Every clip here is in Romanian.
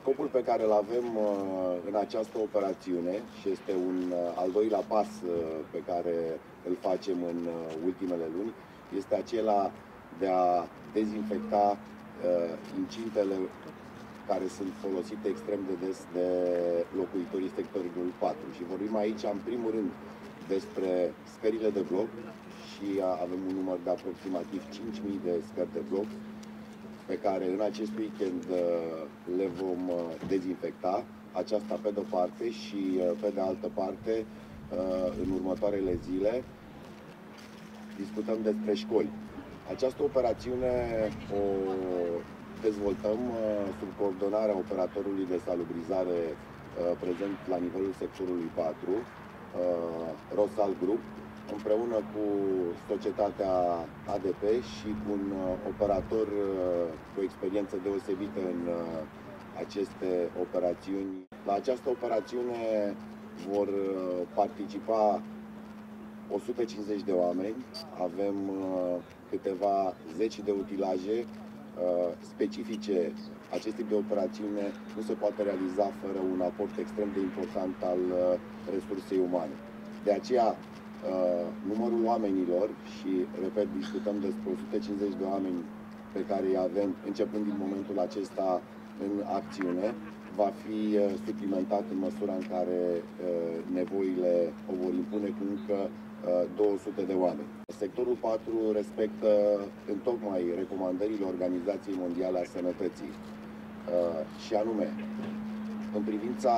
Scopul pe care îl avem în această operațiune, și este un al doilea pas pe care îl facem în ultimele luni, este acela de a dezinfecta incintele care sunt folosite extrem de des de locuitorii sectorului 4. Și vorbim aici, în primul rând, despre scările de bloc și avem un număr de aproximativ 5.000 de scări de bloc pe care în acest weekend le vom dezinfecta, aceasta pe de-o parte, și pe de altă parte, în următoarele zile, discutăm despre școli. Această operațiune o dezvoltăm sub coordonarea operatorului de salubrizare prezent la nivelul sectorului 4, Rosal Group, împreună cu societatea ADP și cu un operator cu experiență deosebită în aceste operațiuni. La această operațiune vor participa 150 de oameni, avem câteva zeci de utilaje specifice. Acest tip de operațiune nu se poate realiza fără un aport extrem de important al resursei umane. De aceea, numărul oamenilor, și repet, discutăm despre 150 de oameni pe care îi avem începând din momentul acesta în acțiune, va fi suplimentat în măsura în care nevoile o vor impune cu încă 200 de oameni. Sectorul 4 respectă întocmai recomandările Organizației Mondiale a Sănătății, și anume, în privința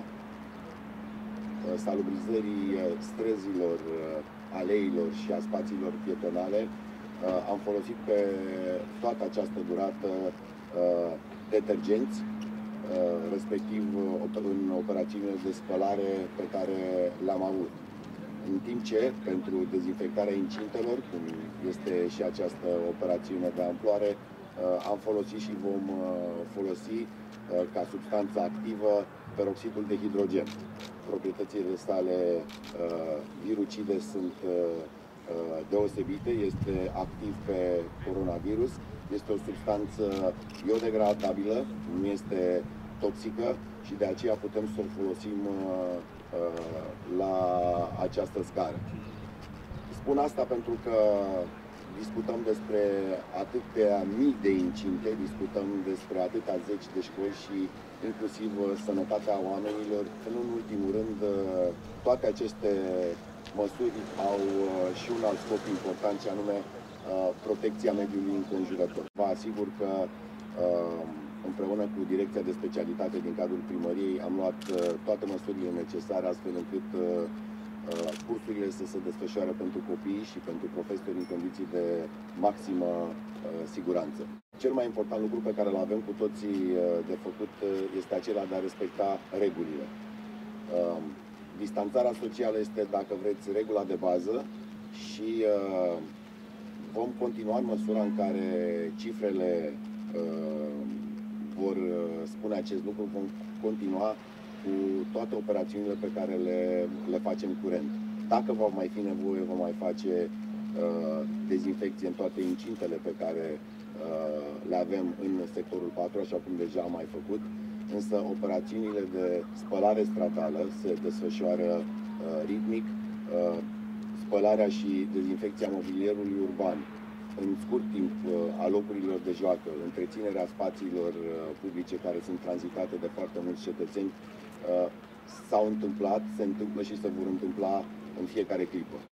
salubrizării străzilor, aleilor și a spațiilor pietonale, am folosit pe toată această durată detergenți, respectiv în operațiunile de spălare pe care le-am avut. În timp ce, pentru dezinfectarea incintelor, cum este și această operațiune de amploare, am folosit și vom folosi ca substanță activă peroxidul de hidrogen. Proprietățile sale virucide sunt deosebite, este activ pe coronavirus, este o substanță biodegradabilă, nu este toxică și de aceea putem să o folosim la această scară. Spun asta pentru că discutăm despre atâtea mii de incinte, discutăm despre atâtea zeci de școli și inclusiv sănătatea oamenilor. În ultimul rând, toate aceste măsuri au și un alt scop important, și anume protecția mediului înconjurător. Vă asigur că împreună cu Direcția de Specialitate din cadrul primăriei am luat toate măsurile necesare astfel încât cursurile să se desfășoare pentru copii și pentru profesori în condiții de maximă siguranță. Cel mai important lucru pe care îl avem cu toții de făcut este acela de a respecta regulile. Distanțarea socială este, dacă vreți, regula de bază și vom continua în măsura în care cifrele vor spune acest lucru, vom continua cu toate operațiunile pe care le facem curent. Dacă va mai fi nevoie, vom mai face dezinfecție în toate incintele pe care le avem în sectorul 4, așa cum deja am mai făcut, însă operațiunile de spălare stradală se desfășoară ritmic, spălarea și dezinfecția mobilierului urban în scurt timp a locurilor de joacă, întreținerea spațiilor publice care sunt tranzitate de foarte mulți cetățeni, s-au întâmplat, se întâmplă și se vor întâmpla în fiecare clipă.